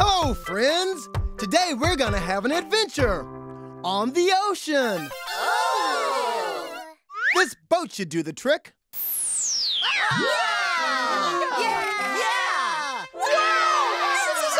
Ho, friends! Today we're gonna have an adventure on the ocean. Oh! This boat should do the trick. Yeah! Yeah! Wow! This is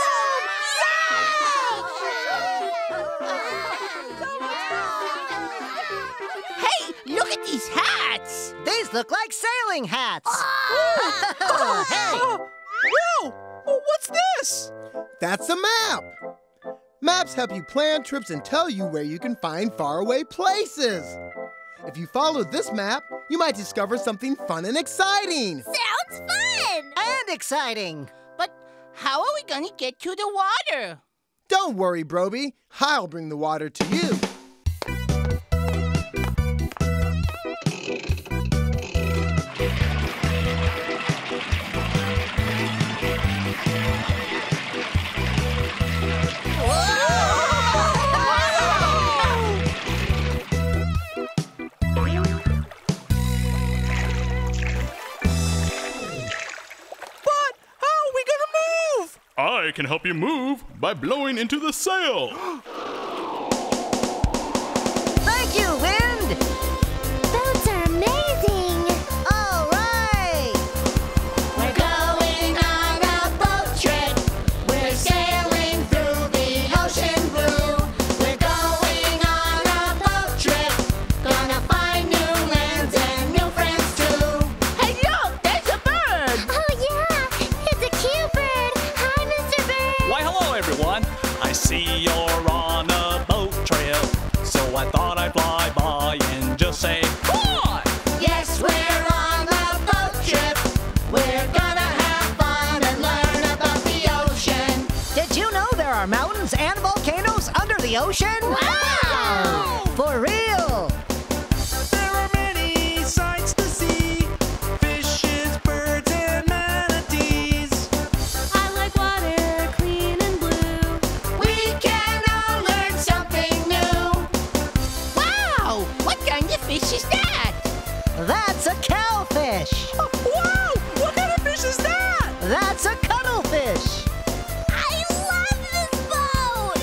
awesome! Hey, look at these hats! These look like sailing hats. Hey! Whoa! What's this? That's a map. Maps help you plan trips and tell you where you can find faraway places. If you follow this map, you might discover something fun and exciting. Sounds fun! And exciting. But how are we gonna get to the water? Don't worry, Broby. I'll bring the water to you. I can help you move by blowing into the sail. Thank you, Wind! Boats are amazing! All right! We're going on a boat trip. We're sailing through the ocean blue. We're going on a boat trip. Gonna find new lands and new friends too. Hey, look! There's a bird! Oh, yeah! It's a cute bird! Hi, Mr. Bird! Why, hello, everyone. I see you're on a boat trip, so I thought I'd fly by and just say hi. Yes, we're on a boat trip. We're gonna have fun and learn about the ocean. Did you know there are mountains and volcanoes under the ocean? Wow! For real! There are many sights to see. Fishes, birds, and manatees. I like water, clean and blue. We can all learn something new. Wow! What kind of fish is that? That's a cowfish! Wow! What kind of fish is that? That's a cuttlefish! I love this boat!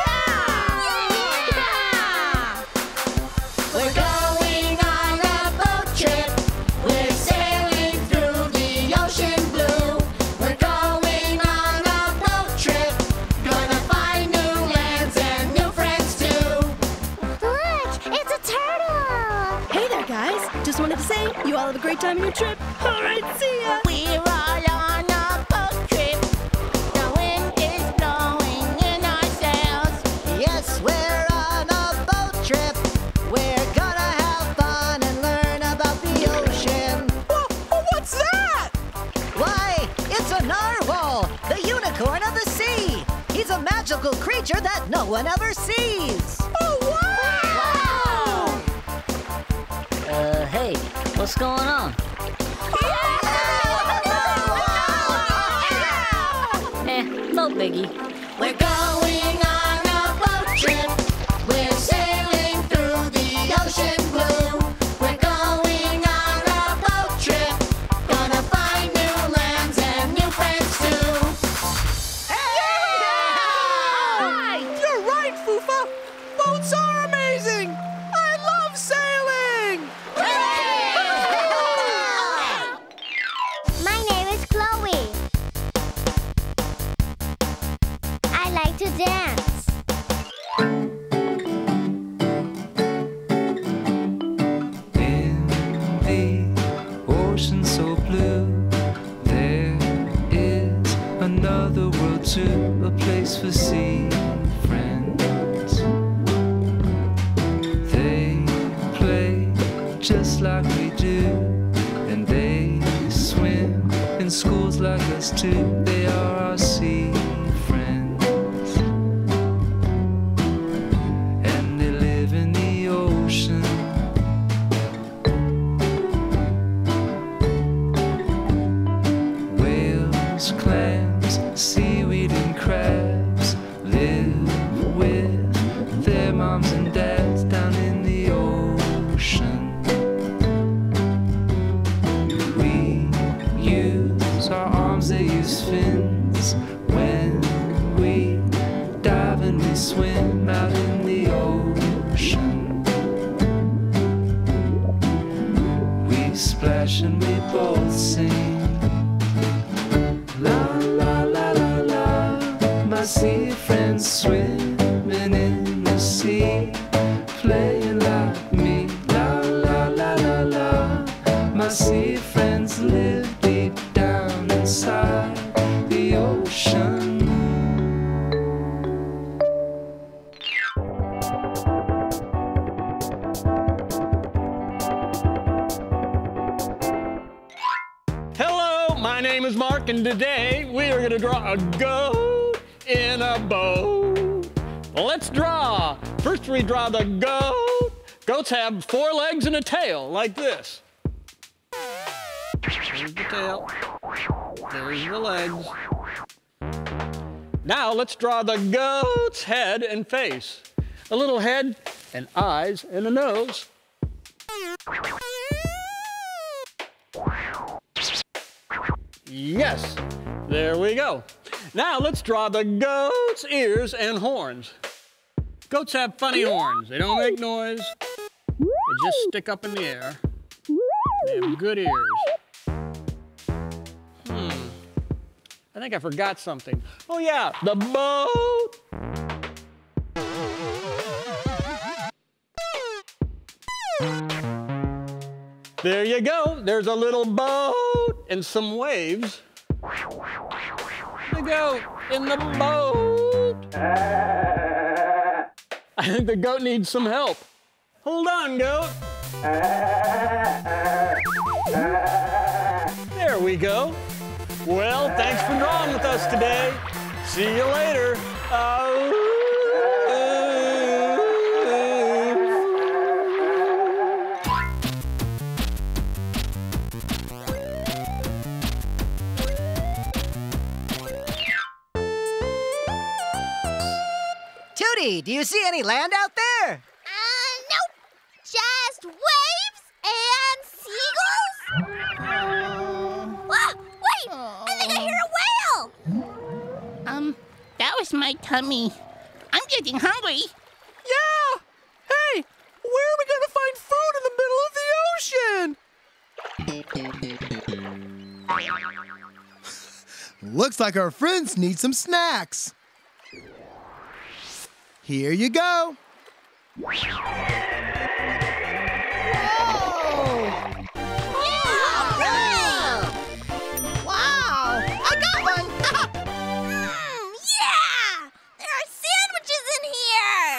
Yeah! We're going on a boat trip. We're sailing through the ocean blue. We're going on a boat trip. Gonna find new lands and new friends too. Look, it's a turtle. Hey there, guys. Just wanted to say, you all have a great time on your trip. All right, see ya. We're all on a boat trip. The wind is blowing in our sails. Yes, we're on a boat trip. We're gonna have fun and learn about the ocean. What's that? Why, it's a narwhal, the unicorn of the sea. He's a magical creature that no one ever sees. Oh, wow! Hey, what's going on? No biggie. We're going on a boat trip. We're sailing through the ocean blue. We're going on a boat trip. Gonna find new lands and new friends too. Hey! You're right, Fufa. Boats are amazing. I love sailing. My name is Chloe. I like to dance. In the ocean so blue, there is another world too, a place for sea friends. They play just like we do, and they swim in schools like us too. They are our sea friends, and they live in the ocean. Whales, clams, seaweed and crabs live with their moms and dads down in the ocean. We use our arms, they use fins when both sing. La la la la la. My sea friends swimming in the sea, playing like me. La la la la la. My sea friends live deep down inside the ocean. Hello, my name is Mark, and today we are going to draw a goat in a boat. Let's draw. First we draw the goat. Goats have 4 legs and a tail, like this. There's the tail. There's the legs. Now let's draw the goat's head and face. A little head and eyes and a nose. Yes, there we go. Now let's draw the goat's ears and horns. Goats have funny horns. They don't make noise. They just stick up in the air. They have good ears. I think I forgot something. Oh yeah, the boat. There you go. There's a little boat and some waves. The goat in the boat. I think the goat needs some help. Hold on, goat. There we go. Well, thanks for drawing with us today. See you later. Tootie, do you see any land out there? Nope. Just waves and seagulls. Wait, I think I hear a whale. That was my tummy. I'm getting hungry. Yeah! Hey, where are we gonna find food in the middle of the ocean? Looks like our friends need some snacks. Here you go. Whoa! Wow! I got one! Yeah! There are sandwiches in here!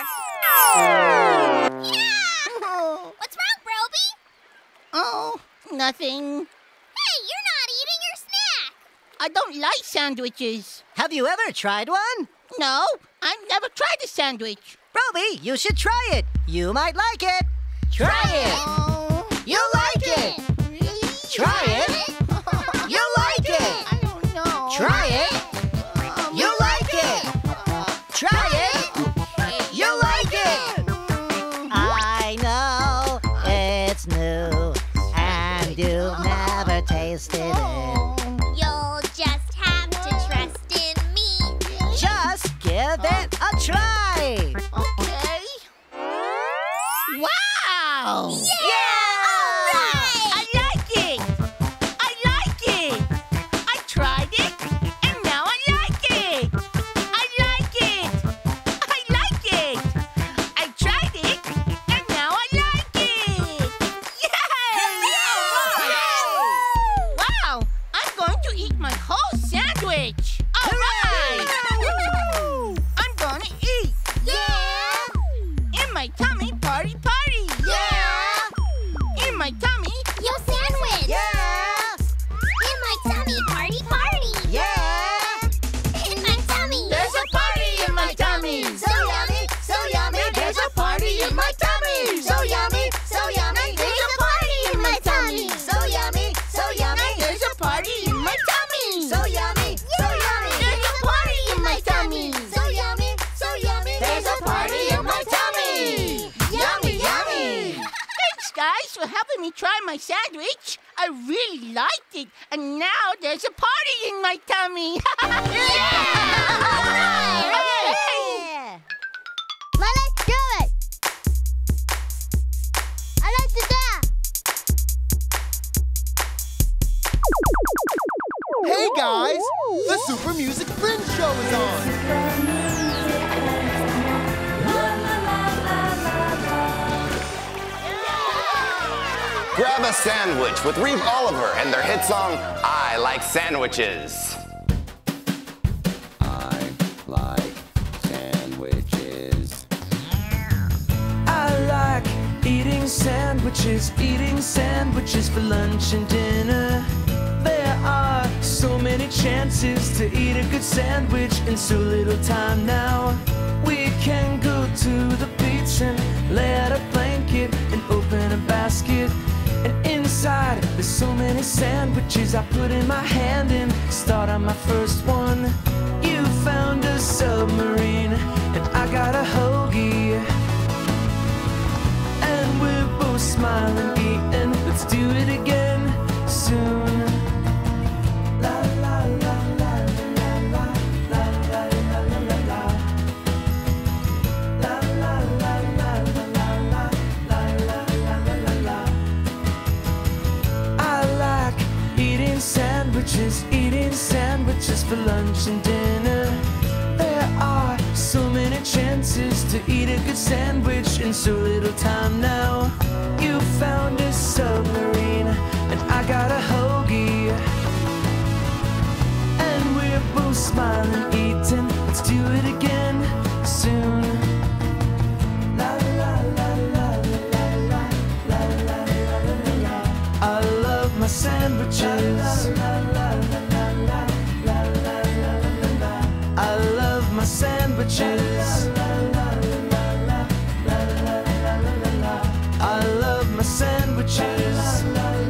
Yeah! What's wrong, Broby? Oh, nothing. Hey, you're not eating your snack! I don't like sandwiches. Have you ever tried one? No, I've never tried a sandwich. Roby, you should try it. You might like it. Try it. You'll like it. Really? Try it. You'll like it. I don't know. Try it. You'll like it. Try it. You'll like it. I know it's new and you've never tasted it. You'll just have to trust in me. Just give it a try. Okay. Wow! Yeah! All right! I like it! I like it! I tried it, and now I like it! I like it! I like it! I tried it, and now I like it! Yay! Wow! I'm going to eat my whole sandwich! All right! I'm going to eat! Yeah! In my tummy, party, party! Yeah! In my tummy, Yo, sandwich! Yeah. In my tummy, party, party! Yeah. In my tummy! there's a party in my tummy! So yummy, so yummy! There's a party in my tummy! So yummy, so yummy! There's a party in my tummy! So yummy, so yummy! There's a party in my tummy! So yummy, so yummy! There's a party in my tummy! So yummy, so yummy! There's a party in my tummy! Yummy, yummy! Thanks, guys, for helping me try my sandwich. I really liked it, and now there's a party in my tummy! Yeah! Let's do it! I like to dance! The Super Music Fringe Show is on. Grab a sandwich with Reeve Oliver and their hit song, I Like Sandwiches. I like sandwiches. I like eating sandwiches for lunch and dinner. There are so many chances to eat a good sandwich in so little time now. We can go to the beach and lay out a blanket and open a basket. And inside, there's so many sandwiches I put in my hand and start on my first one. You found a submarine, and I got a hoagie. And we're both smiling, eating. Let's do it again soon. La la la la la la la la la la la. La la la la la la la la la la. I like eating sandwiches for lunch and dinner. There are so many chances to eat a good sandwich in so little time now. You found a submarine, and I got a hoagie. And we're both smiling, eating. Let's do it again soon. La la la la la la la la la la. I love my sandwiches. I love my sandwiches. I love my sandwiches.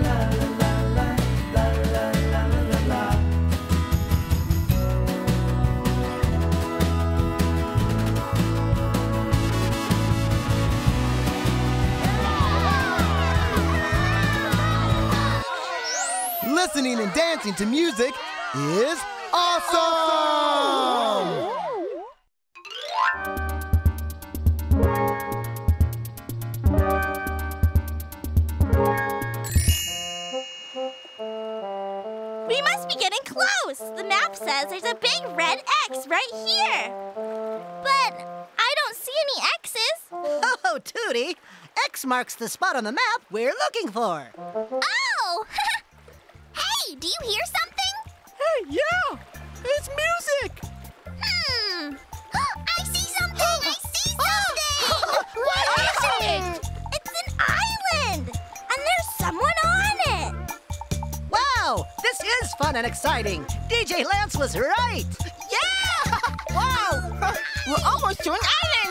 Listening and dancing to music is awesome! We must be getting close. The map says there's a big red X right here. But I don't see any X's. Oh, Tootie! X marks the spot on the map we're looking for. Oh! Hey, do you hear something? Hey, yeah! It's music! I see something! I see something! What is it? It's an island! And there's someone on it! Wow! This is fun and exciting. DJ Lance was right. Yeah! Wow! We're almost to an island!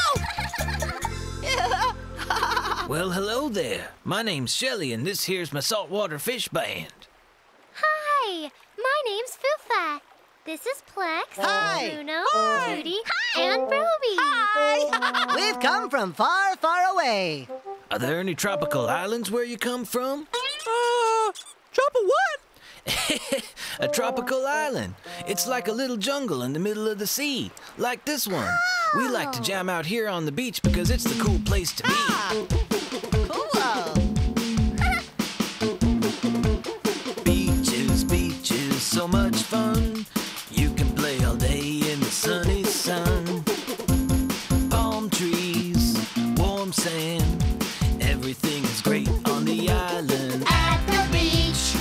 Wow! Well, hello there. My name's Shelly, and this here's my saltwater fish band. Hi, my name's Fufa. This is Plex, Hi. Bruno, Hi. Judy, and Ruby. Hi! We've come from far, far away. Are there any tropical islands where you come from? Tropical what? A tropical island. It's like a little jungle in the middle of the sea, like this one. We like to jam out here on the beach because it's the cool place to be. Beaches, so much fun. You can play all day in the sunny sun. Palm trees, warm sand, everything is great on the island. At the beach,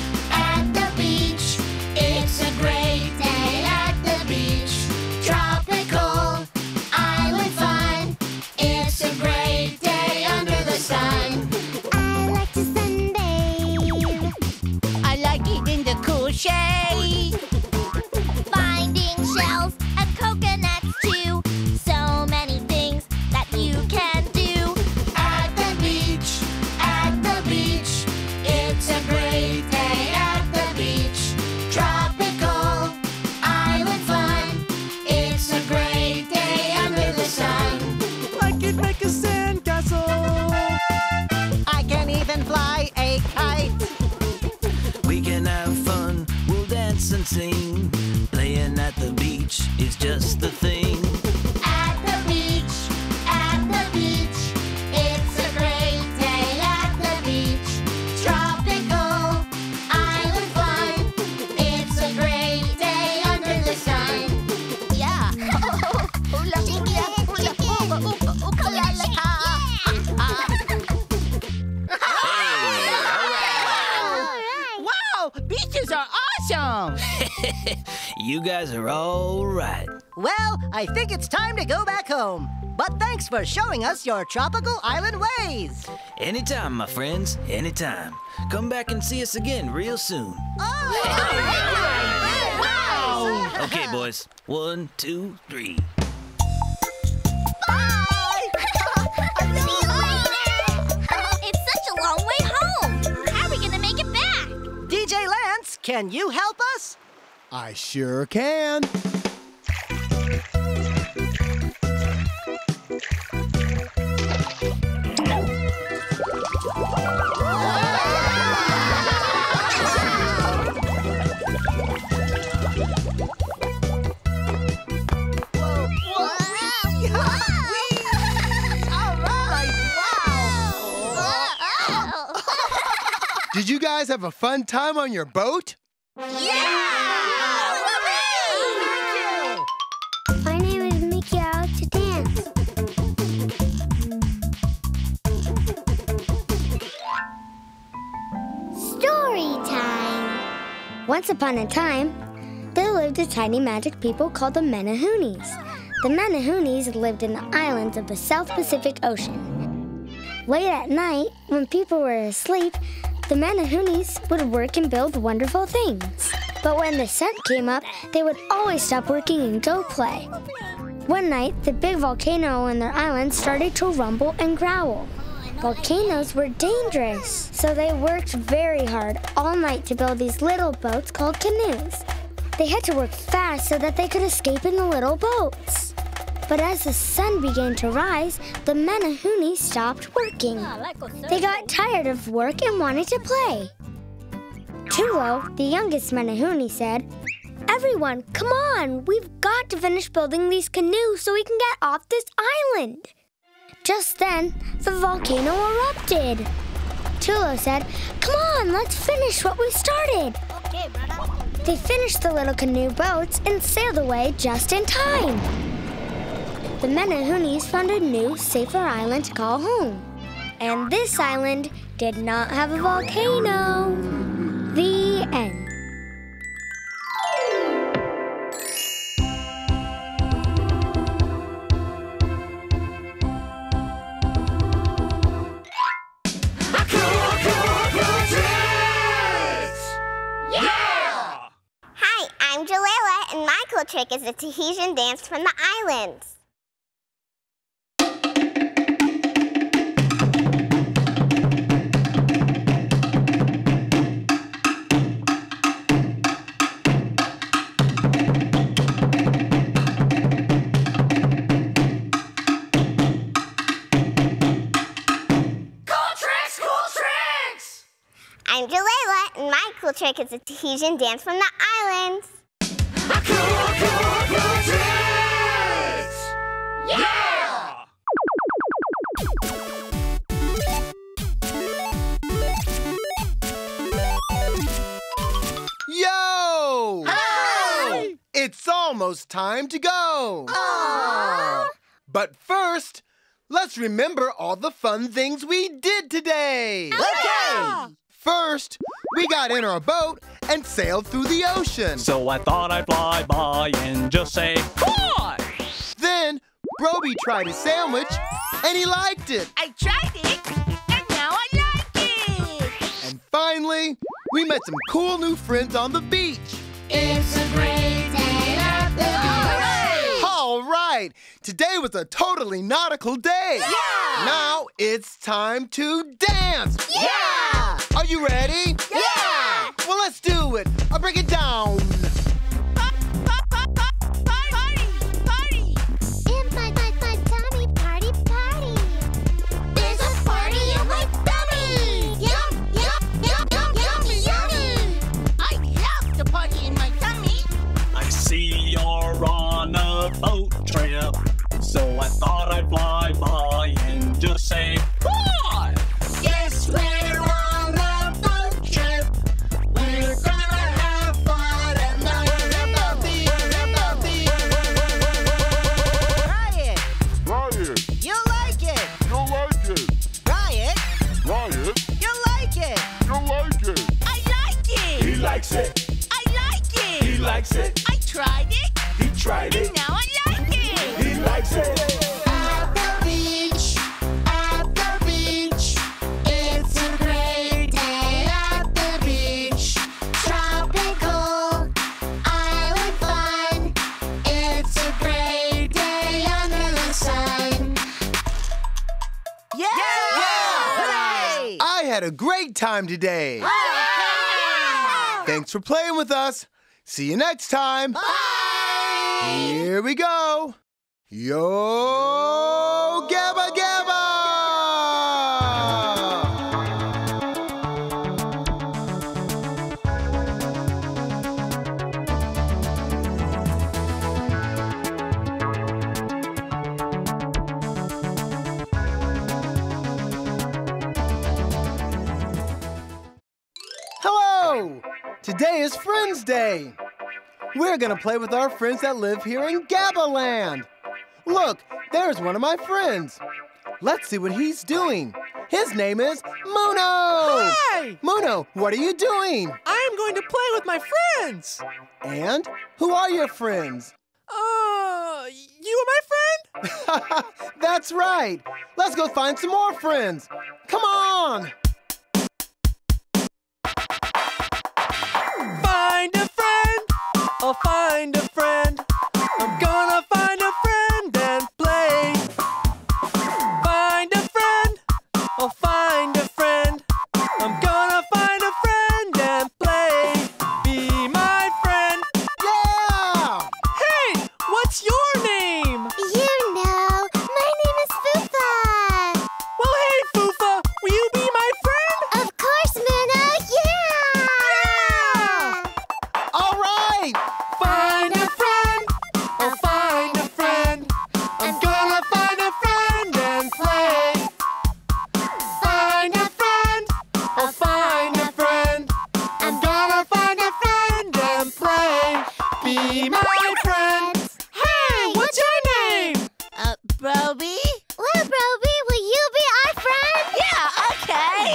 it's a great day at the beach. Tropical island fun, it's a great day under the sun. I like to sunbathe. I like it in the cool shade. Finding shells and coconuts too. So many things that you can do. At the beach, it's a great day at the beach. Tropical island fun, it's a great day under the sun. I can make a sandcastle. I can even fly a kite. We can have fun, we'll dance and sing. Playing at the beach is just the thing. At the beach, it's a great day at the beach. Tropical island fun, it's a great day under You guys are all right. Well, I think it's time to go back home. But thanks for showing us your tropical island ways. Anytime, my friends, anytime. Come back and see us again real soon. Oh! Wow! Okay, boys. 1, 2, 3. Bye! See you later! It's such a long way home. How are we gonna make it back? DJ Lance, can you help us? I sure can. Did you guys have a fun time on your boat? My name is Mickey. I like to dance. Story time. Once upon a time, there lived a tiny magic people called the Menahoonies. The Menahoonies lived in the islands of the South Pacific Ocean. Late at night, when people were asleep, the Menahoonies would work and build wonderful things. But when the sun came up, they would always stop working and go play. One night, the big volcano on their island started to rumble and growl. Volcanoes were dangerous, so they worked very hard all night to build these little boats called canoes. They had to work fast so that they could escape in the little boats. But as the sun began to rise, the Menahoonies stopped working. They got tired of work and wanted to play. Tulo, the youngest Menahoonie, said, "Everyone, come on! We've got to finish building these canoes so we can get off this island." Just then, the volcano erupted. Tulo said, "Come on, let's finish what we started." Okay, brother. They finished the little canoe boats and sailed away just in time. The Menahoonies found a new, safer island to call home. And this island did not have a volcano. The end. Hi, I'm Jalila, and my cool trick is a Tahitian dance from the islands. I'm Jalila, and my cool trick is a Tahitian dance from the islands. Yo! Hi! It's almost time to go. Aww. But first, let's remember all the fun things we did today. Okay! First, we got in our boat and sailed through the ocean. So I thought I'd fly by and just say, hi! Then, Broby tried a sandwich, and he liked it. I tried it, and now I like it. And finally, we met some cool new friends on the beach. It's a great day at the beach. All right, today was a totally nautical day. Yeah! Now it's time to dance. Yeah! Are you ready? Yeah! Well, let's do it. I'll break it down. On a boat trip, so I thought I'd fly by and just say hi. Yes, we're on a boat trip. We're gonna have fun and the Try it. Try it. You like it. You'll like it. Try it. Try it. You like it. You'll like it. I like it. He likes it. I like it. He likes had a great time today. Thanks for playing with us. See you next time. Bye. Here we go. Yo Gabba Gabba! Hello! Today is Friends Day. We're gonna play with our friends that live here in Gabba Land. Look, there's one of my friends. Let's see what he's doing. His name is Muno! Hi! Muno, what are you doing? I'm going to play with my friends. And who are your friends? You are my friend? That's right. Let's go find some more friends. Come on! Find a friend. I'll find a friend. I'm gonna find a friend and play. Find a friend. I'll find a friend. I'm gonna find a friend and play. Be my friend. Yeah! Hey, what's your name? You know, my name is Fufa. Well, hey, Fufa, will you be my friend? Of course, Muno, yeah! All right! Find a friend. I'll find a friend. I'm gonna find a friend and play. Find a friend. I'll find a friend. I'm gonna find a friend and play. Be my friend. Hey, what's your name? Broby? Well, Broby, will you be our friend? Yeah, okay.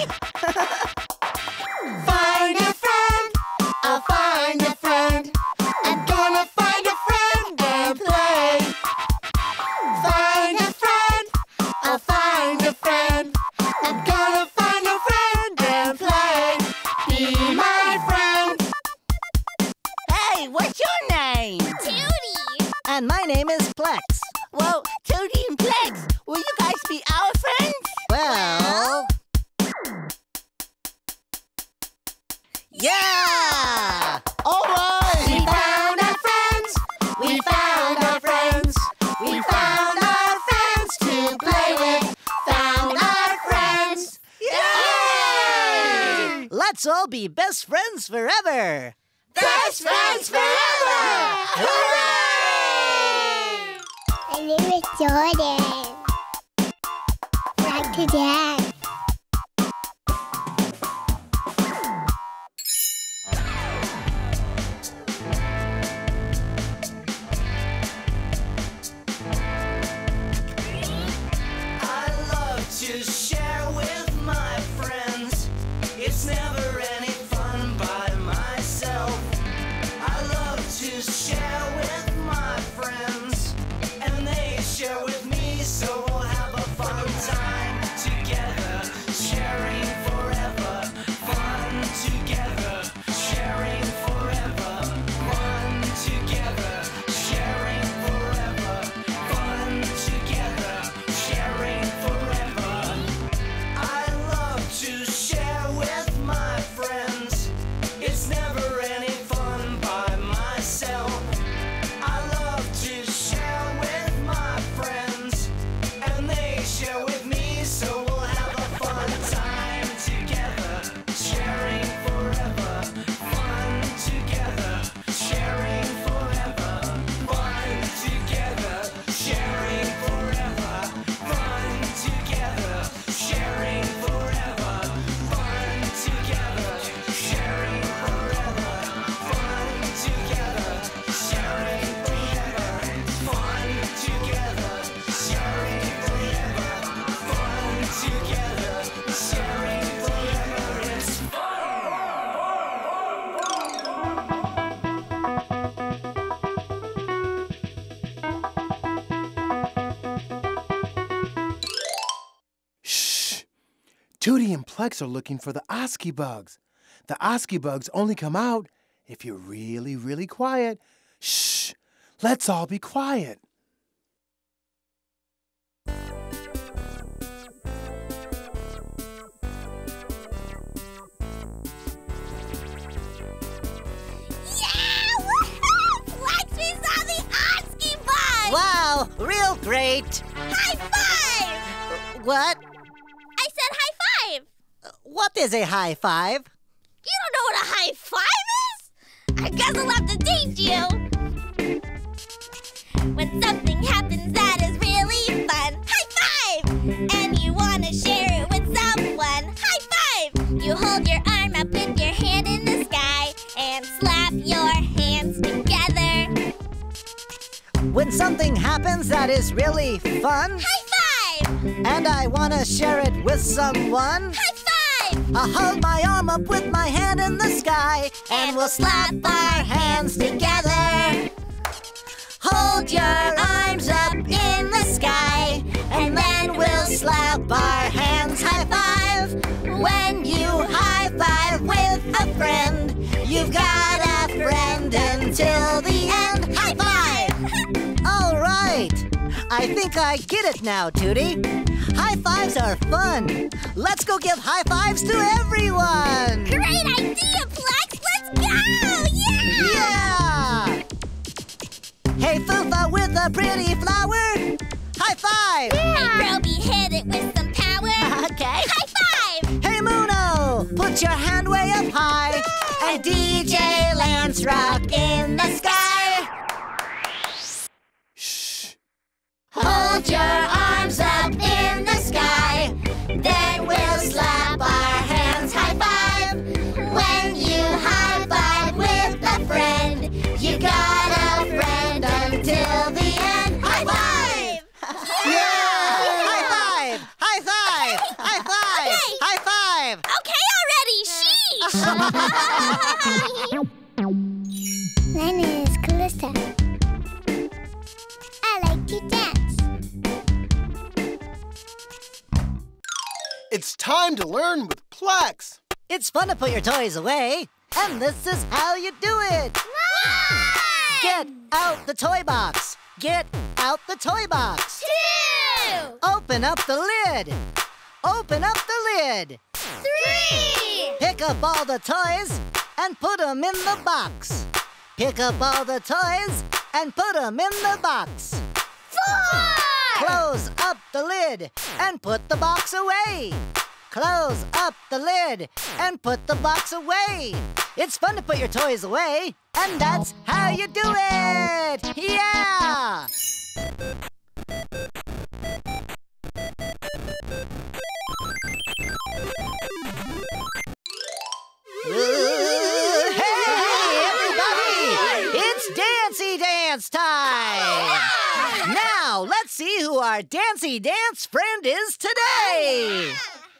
Find a friend. I'll find a friend. I'm gonna find a friend and play. Find a friend. I'll find a friend. I'm gonna find a friend and play. Be my friend. Hey, what's your name? Tootie! And my name is Plex. Well, Tootie and Plex, will you guys be our friends? Well... Yeah! All right! We found our friends. We found our friends. We found our friends to play with. Found our friends. Yay! Let's all be best friends forever. Best friends forever! Hooray! My name is Jordan. Like to dance. I love to share with my friends. It's never any fun by myself. I love to share with my friends, and they share with me, so we'll have a fun time together, sharing forever. Fun together, sharing forever. Fun together, sharing forever. Fun together, sharing forever. I love to share with my friends. It's never any fun by myself. I love to share with my friends, and they share with me, so we'll have a fun time together, sharing forever. Fun together, sharing forever. Fun together, sharing forever. Fun together, sharing forever. Fun together, sharing forever. Fun together, sharing forever. Fun together, sharing forever. Fun together, sharing forever. It's Shh! Tootie and Plex are looking for the Oski bugs. The Oski bugs only come out if you're really, really quiet. Shh! Let's all be quiet. Wow, real great. High five! What? I said high five. What is a high five? You don't know what a high five is? I guess I'll have to teach you. When something happens that is really fun, high five! And you want to share it with someone, high five! You hold your arm up with your hand in the sky and slap your hands together. When something happens that is really fun, high five! And I want to share it with someone, high five! I'll hold my arm up with my hand in the sky and we'll slap our hands together. Hold your arms up in the sky and then we'll slap our hands. High five! When you high five with a friend, you've got a friend until the end. High five! All right. I think I get it now, Tootie. High fives are fun. Let's go give high fives to everyone. Great idea, Plex! Let's go! Yeah! Yeah! Hey, Fufa with a pretty flower. High five! Hey, Groby, hit it with some power. Okay. High five! Hey, Muno, put your hand way up high. And DJ Lance rock in the sky. Shh. Hold your arms up in the sky. Then we'll slap our hands. High five! When you high five with a friend, you got a friend until the end. High five! Yeah! High five! High five! High five! Okay. High five! Okay already, sheesh! My name is Callista. I like to dance. It's time to learn with Plex. It's fun to put your toys away, and this is how you do it. Get out the toy box. Get out the toy box. 2! Open up the lid. Open up the lid. 3! Pick up all the toys and put them in the box. Pick up all the toys and put them in the box. 4! Close up the lid and put the box away. Close up the lid and put the box away. It's fun to put your toys away, and that's how you do it! Yeah! Ooh, hey, everybody! It's Dancy Dance time! Now, let's see who our Dancy Dance friend is today!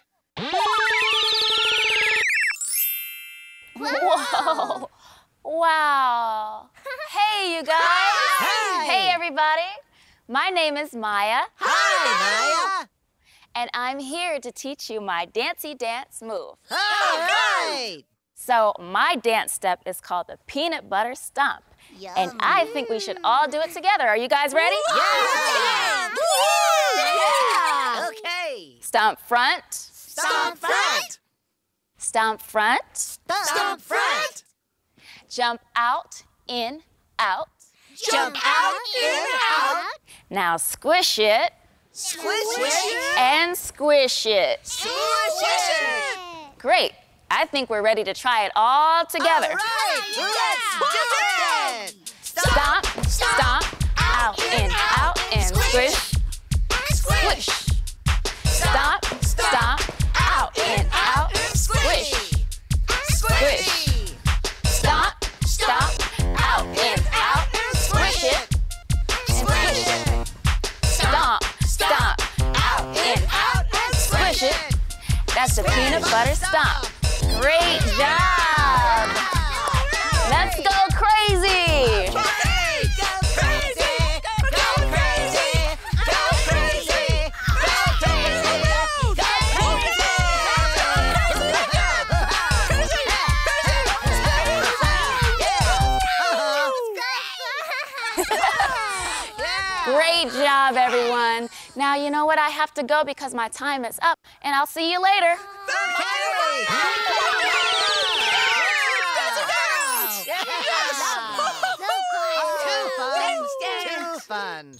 Whoa! Wow! Hey, you guys! Hi! Hey, everybody! My name is Maya. Hi, Maya! And I'm here to teach you my Dancy Dance move. All right! So, my dance step is called the Peanut Butter Stomp. And I think we should all do it together. Are you guys ready? Yeah! Yeah! Okay! Stomp front. Stomp front! Stomp front. Stomp front! Jump out, in, out. Jump out, in, out. Now squish it. Squish it. And squish it. Squish it. Great. I think we're ready to try it all together. All right, let's do it. Stomp, stomp, out, in, squish, squish. Stomp, stomp, out, in, squish, squish. Stomp, stomp, out, in, squish it, squish. Stomp, stomp, out, in, squish it. That's the peanut butter stomp. Great job! Let's go crazy! Go crazy! Go crazy! Go crazy! Go crazy! Go crazy! Great job, everyone. Now, you know what? I have to go because my time is up, and I'll see you later. fun.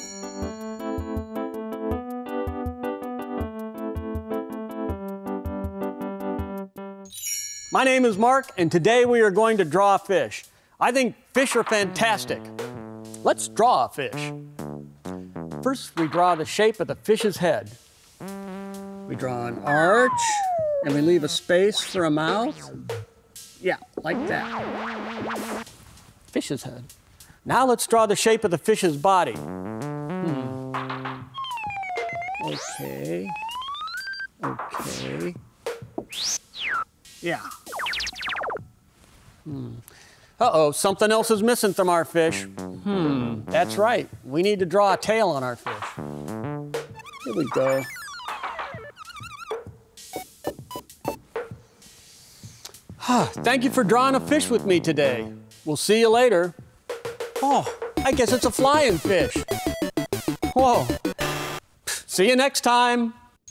My name is Mark, and today we are going to draw a fish. I think fish are fantastic. Let's draw a fish. First, we draw the shape of the fish's head. We draw an arch, and we leave a space for a mouth. Yeah, like that. Fish's head. Now let's draw the shape of the fish's body. Okay. Okay. Yeah. Uh-oh, something else is missing from our fish. That's right. We need to draw a tail on our fish. Here we go. Thank you for drawing a fish with me today. We'll see you later. Oh, I guess it's a flying fish. Whoa. See you next time.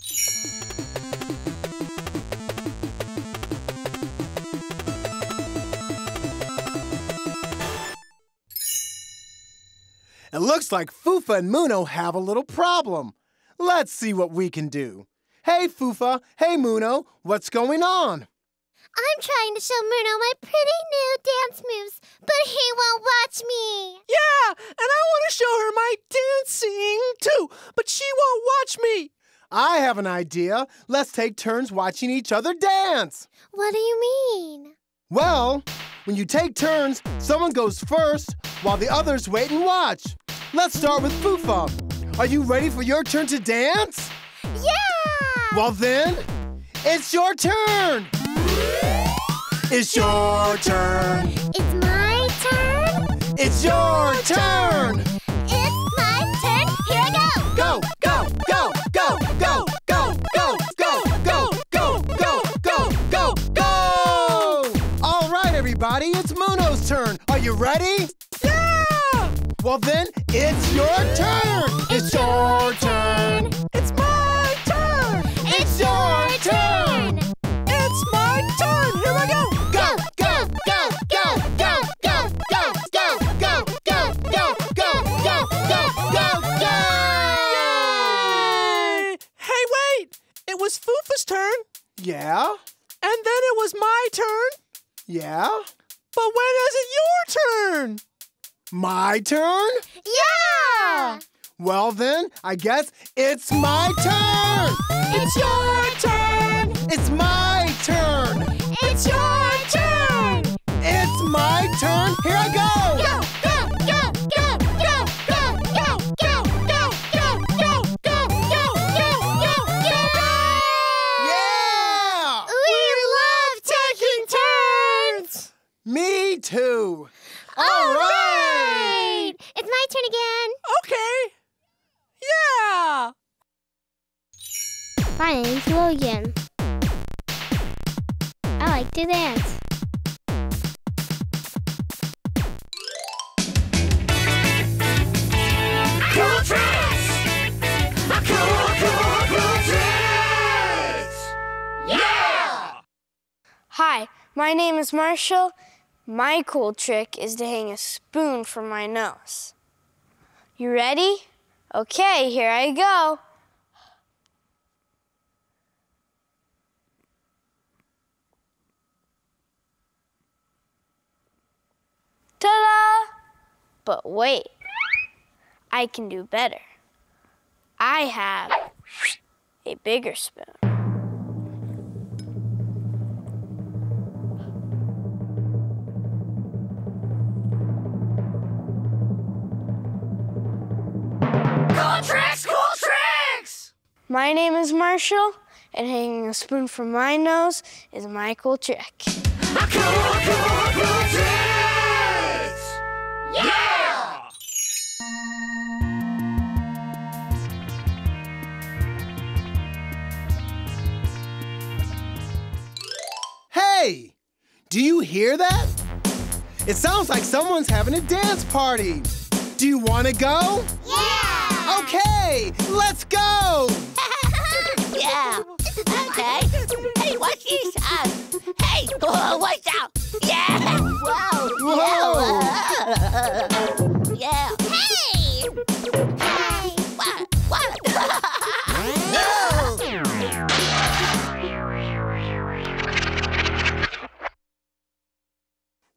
It looks like Fufa and Muno have a little problem. Let's see what we can do. Hey, Fufa. Hey, Muno. What's going on? I'm trying to show Muno my pretty new dance moves, but he won't watch me. Yeah, and I want to show her my dancing too, but she won't watch me. I have an idea. Let's take turns watching each other dance. What do you mean? Well, when you take turns, someone goes first while the others wait and watch. Let's start with Fufa. Are you ready for your turn to dance? Yeah! Well then, it's your turn. It's your turn. It's my turn. It's your turn. It's my turn. Here I go. Go, go, go, go, go, go, go, go, go, go, go, go, go, go. All right, everybody, it's Muno's turn. Are you ready? Yeah! Well then, it's your turn. It's your turn. It's my turn. It's your turn. It's my turn. Here I go. Go, go, go, go, go, go, go, go, go, go, go, go, go, go, go, go. Yay! Hey, wait. It was Fufa's turn. Yeah? And then it was my turn. Yeah? But when is it your turn? My turn? Yeah! Well then, I guess it's my turn! It's your turn! It's my turn! It's your turn! It's my turn! Here I go! Go, go, go, go, go, go, go, go, go, go, go, go, go, go, go, go! Yeah! We love taking turns! Me too! All right! It's my turn again. Okay. Yeah! My name's Logan. I like to dance. Cool tricks! Cool tricks! Yeah! Hi, my name is Marshall. My cool trick is to hang a spoon from my nose. You ready? Okay, here I go. Ta-da! But wait, I can do better. I have a bigger spoon. Cool tricks! Cool tricks! My name is Marshall, and hanging a spoon from my nose is my cool trick. Cool tricks! Yeah! Hey! Do you hear that? It sounds like someone's having a dance party. Do you want to go? Yeah! Okay, let's go! Yeah. Okay. Hey, what's this? Hey, watch out! Yeah. Whoa. Whoa. Yeah. Hey!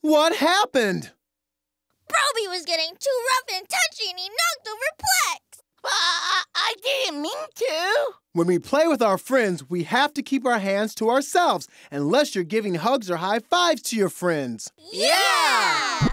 What happened? Broby was getting too rough and touchy and he knocked over Plex. I didn't mean to. When we play with our friends, we have to keep our hands to ourselves, unless you're giving hugs or high fives to your friends. Yeah!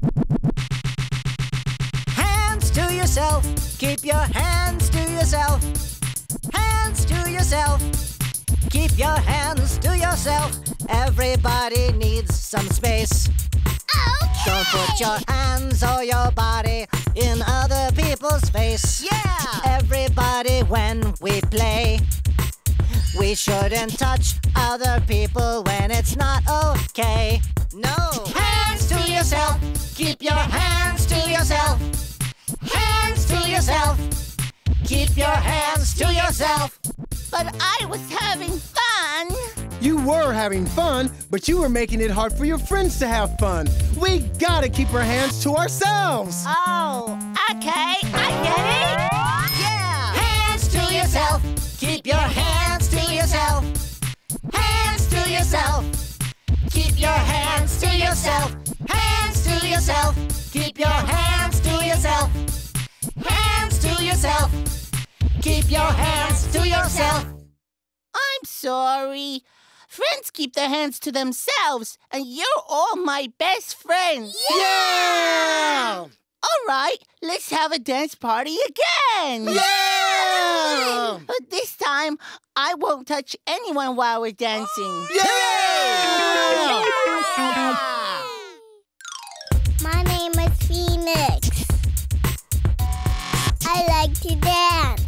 Hands to yourself. Keep your hands to yourself. Hands to yourself. Keep your hands to yourself. Everybody needs some space. Okay. Don't put your hands or your body in other people's face. Yeah! Everybody, when we play, we shouldn't touch other people when it's not okay. No! Hands to yourself. Keep your hands to yourself. Hands to yourself. Keep your hands to yourself. But I was having fun. You were having fun, but you were making it hard for your friends to have fun. We gotta keep our hands to ourselves. Oh, okay, I get it. Yeah. Hands to yourself. Keep your hands to yourself. Hands to yourself. Keep your hands to yourself. Hands to yourself. Keep your hands to yourself. Hands to yourself. Keep your hands to yourself. I'm sorry. Friends keep their hands to themselves, and you're all my best friends. Yeah! All right, let's have a dance party again. Yeah! But this time, I won't touch anyone while we're dancing. Yeah! My name is Phoenix. I like to dance.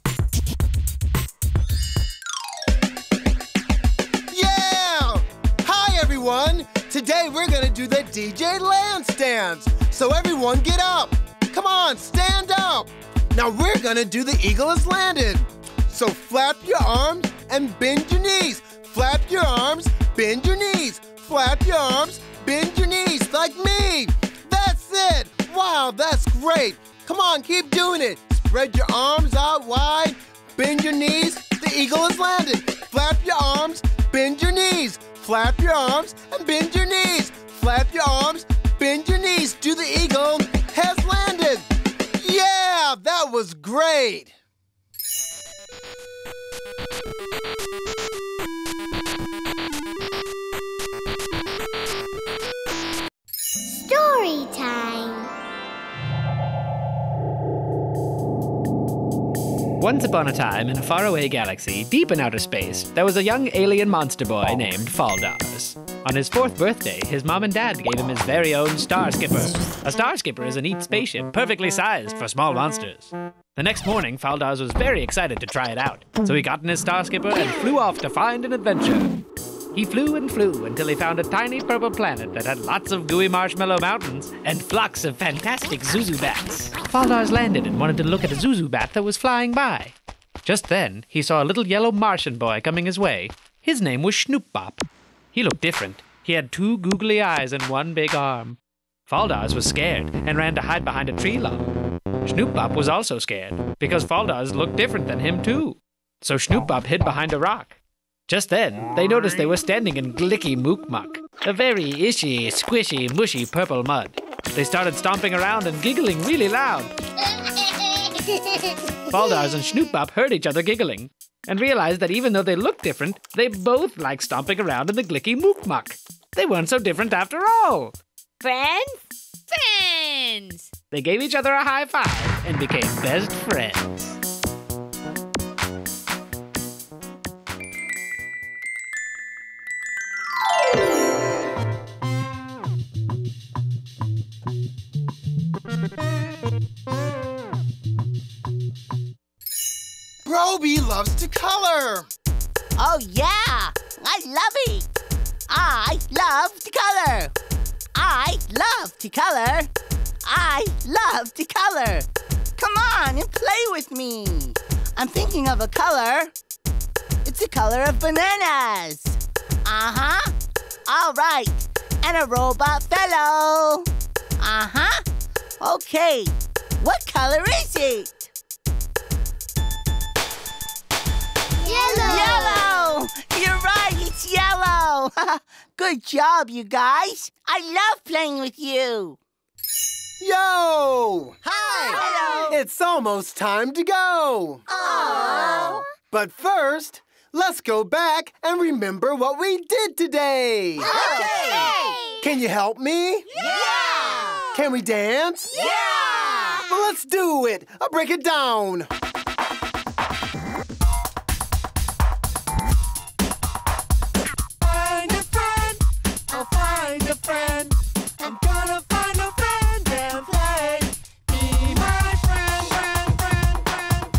Yeah! Hi, everyone. Today we're gonna do the DJ Lance dance. So everyone get up. Come on, stand up. Now we're gonna do the Eagle Has Landed. So flap your arms and bend your knees. Flap your arms, bend your knees. Flap your arms, bend your knees like me. That's it. Wow, that's great. Come on, keep doing it. Spread your arms out wide. Bend your knees. The eagle has landed. Flap your arms, bend your knees. Flap your arms and bend your knees. Flap your arms, bend your knees. Do the eagle has landed. Yeah, that was great. Story time. Once upon a time, in a faraway galaxy, deep in outer space, there was a young alien monster boy named Faldars. On his 4th birthday, his mom and dad gave him his very own Star Skipper. A Star Skipper is a neat spaceship, perfectly sized for small monsters. The next morning, Faldars was very excited to try it out, so he got in his Star Skipper and flew off to find an adventure. He flew and flew until he found a tiny purple planet that had lots of gooey marshmallow mountains and flocks of fantastic Zuzu bats. Faldars landed and wanted to look at a Zuzu bat that was flying by. Just then, he saw a little yellow Martian boy coming his way. His name was Snoop Bop. He looked different. He had 2 googly eyes and 1 big arm. Faldars was scared and ran to hide behind a tree log. Snoop Bop was also scared because Faldars looked different than him too. So Snoop Bop hid behind a rock. Just then, they noticed they were standing in glicky mook muck, a very ishy, squishy, mushy purple mud. They started stomping around and giggling really loud. Faldars and Snoop Bop heard each other giggling and realized that even though they looked different, they both liked stomping around in the glicky mook muck. They weren't so different after all. Friends? Friends! They gave each other a high five and became best friends. Broby loves to color. Oh, yeah. I love it. I love to color. I love to color. I love to color. Come on and play with me. I'm thinking of a color. It's the color of bananas. Uh-huh. All right. And a robot fellow. Uh-huh. Okay. What color is it? Yellow. Yellow! You're right, it's yellow! Good job, you guys. I love playing with you. Yo! Hi! Hello! It's almost time to go. Aww. But first, let's go back and remember what we did today. Okay! Can you help me? Yeah! Can we dance? Yeah! Well, let's do it. I'll break it down. Find a friend, I'll find a friend. I'm gonna find a friend and play. Be my friend, friend, friend, friend,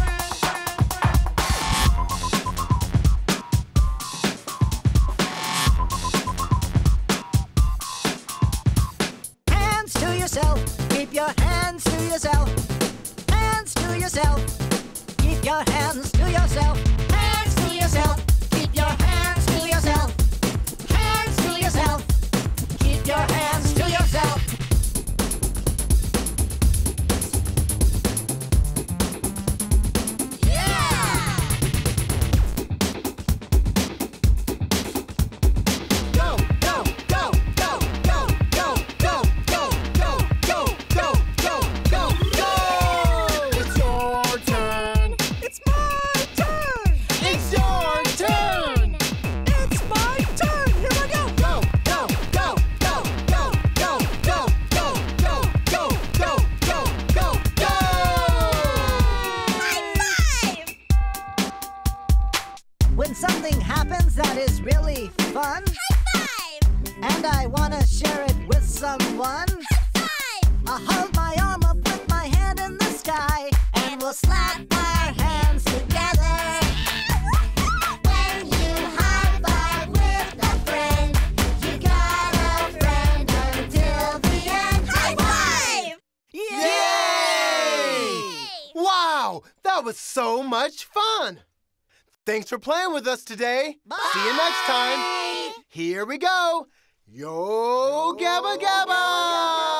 friend. Hands to yourself, keep your hands to yourself. Hands to yourself, keep your hands to yourself. Hands to yourself, keep your hands to yourself. Hands to yourself, keep your hands to yourself. Go, go, go, go, go, go, go, go, go, go, go, go, go, go. It's your turn. It's my turn. It's your turn. It's my turn. Here we go. Go, go, go, go, go, go, go, go, go, go, go, go, go, go. High five! When something happens that is really fun, High five! and I wanna share it with someone, High five! I'll hold my arm up with my hand in the sky, and we'll slap our hands together. When you high five with a friend, you got a friend until the end. High five! Yay! Wow, that was so much fun. Thanks for playing with us today. See you next time. Here we go. Yo Gabba Gabba!